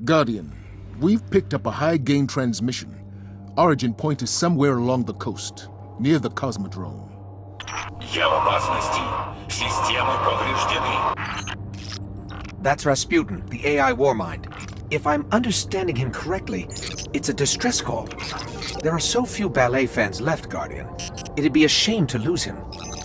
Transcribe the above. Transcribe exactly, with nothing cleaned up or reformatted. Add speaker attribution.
Speaker 1: Guardian, we've picked up a high-gain transmission. Origin point is somewhere along the coast, near the Cosmodrome.
Speaker 2: Я в опасности. Системы повреждены.
Speaker 3: That's Rasputin, the A I Warmind. If I'm understanding him correctly, it's a distress call. There are so few ballet fans left, Guardian. It'd be a shame to lose him.